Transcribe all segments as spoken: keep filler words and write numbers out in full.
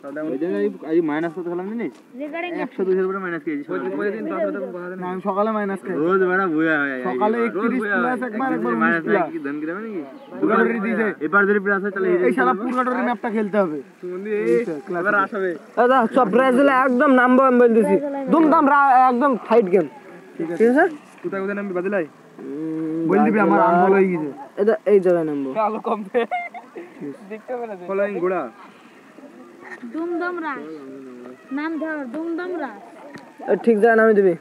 Minus কত খেলাম জানিস? একশো দুশোর উপরে মাইনাস খেয়েছি। আমি সকালে মাইনাস খাই, রোজ বেড়া বুয়া হয় সকালে একত্রিশ প্লাস একবার একবার মাইনাস নাকি ধান গ্রামে নাকি পুরগাটরি দিছে। এবার যদি প্লাস হয় তাহলে এই শালা পুরগাটরি ম্যাপটা খেলতে হবে। এবার আসবে দাদা সব ব্রাজিল একদম নামবো আমি বলতেছি দুমদাম একদম ফাইট গেম। ঠিক আছে কোথায় কোথায় নামবি বাদিলাই বল দিবি আমার আনফলো হয়ে গেছে এটা এই জায়গায় নামবো আলো কমবে দেখতে হবে না ফলোইং গোড়া দুমদম রাস নাম ধর দুমদম রাস ঠিক জায়গা নামে দিবি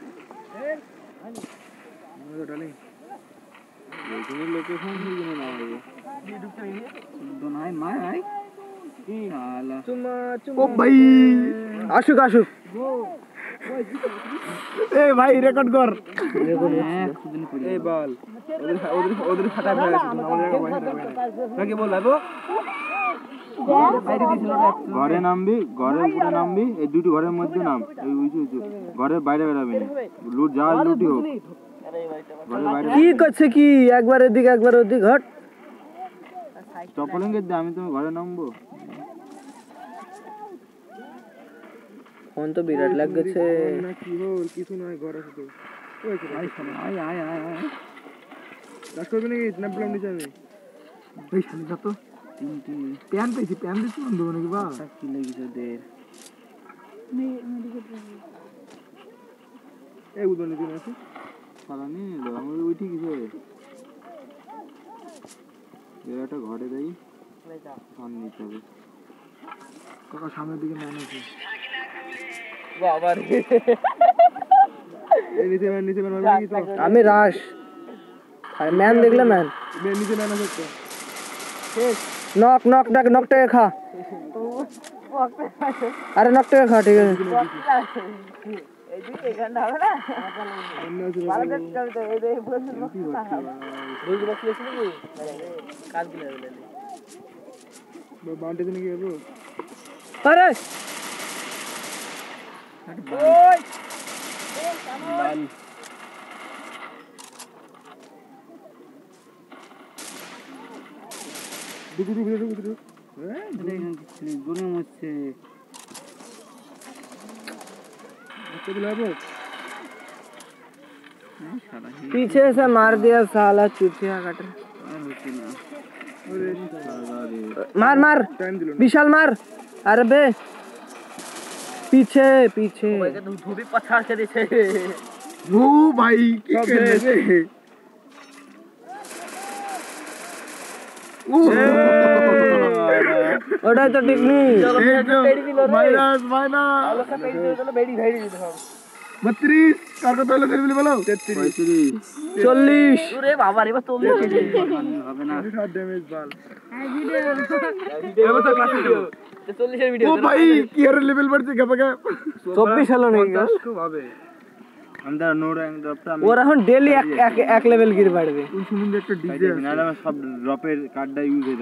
লোকেশন দিয়ে না হবে দিয়ে ঢুকতে নেই তো নাই মাই আই কি হালা চুমা চুমা ও ভাই আসুক আসুক ए भाई रेकॉर्ड कर ए बॉल उधर उधर फटा है क्या बोल रहा है वो ঘরে নামবি ঘরের উপরে নামবি এই দুটি ঘরের মধ্যে নাম এই উঁচু উঁচু ঘরের বাইরে বেরাবি না লুট যা লুটি হোক ঘরের বাইরে কি করছে কি একবার এদিকে একবার ওদিকে হট চপলিং এর দে আমি তুমি ঘরে নামবো ফোন তো বিরাট লাগ গেছে না কি হল কিছু নয় ঘর আছে তো ওই আই আই আই আই আই রাশ করবি নাকি স্ন্যাপ প্ল্যান নিচে আমি বেশ খালি যত তিনটি প্যান পেছি প্যান দিছি বন্ধু নাকি বা কি লাগিছে দের মে মেডিকেল এই উদন দিন আছে সারা নি আমার ওই ঠিক আছে এরাটা ঘরে দেই ফোন নিতে হবে কাকা সামনের দিকে ম্যান আছে বাবা রে এই নিচে ম্যান নিচে ম্যান মারবি তো আমি রাশ আর ম্যান দেখলে ম্যান ম্যান নিচে ম্যান আছে তো ঠিক নক নক ডাক নকটা খা আরে নকটা খা ঠিক আছে এই দিকে এখানটা হবে না ভালো কাজ করতে এই এই বসে রোজ বসলে ছিল কি কাজ দিলে বলে বাউন্ডারি দিনে কি হবে আরে ওই এ কামন দুদু দুদু দুদু দুদু হ্যাঁ দেখেন কি গুনে মরছে तो बुलाबो पीछे से मार दिया साला चूतिया कट मार मार विशाल मार अरे बे पीछे पीछे भाई का तू धोबी पछाड़ के देछे वो भाई की करे रे ওটাই তো ঠিক নেই মাইনাস মাইনাস আলো কা পেড়ি দিলে তো বেড়ি ভেড়ি দিতে হবে বত্রিশ কার কত হলো ফেরবি বলো তেত্রিশ চল্লিশ ওরে বাবা রে বা চল্লিশ হবে না ষাট ড্যামেজ বল এই ভিডিও এবার তো ক্লাস ভিডিও চল্লিশ এর ভিডিও ও ভাই কি এর লেভেল বাড়ছে গাপাগা চব্বিশ হলো নাকি খুব হবে আমরা নোড এন্ড ড্রপটা ওর এখন ডেইলি এক এক লেভেল গির বাড়বে ওই শুনুন একটা ডিজে আছে না সব ড্রপের কার্ডটা ইউজ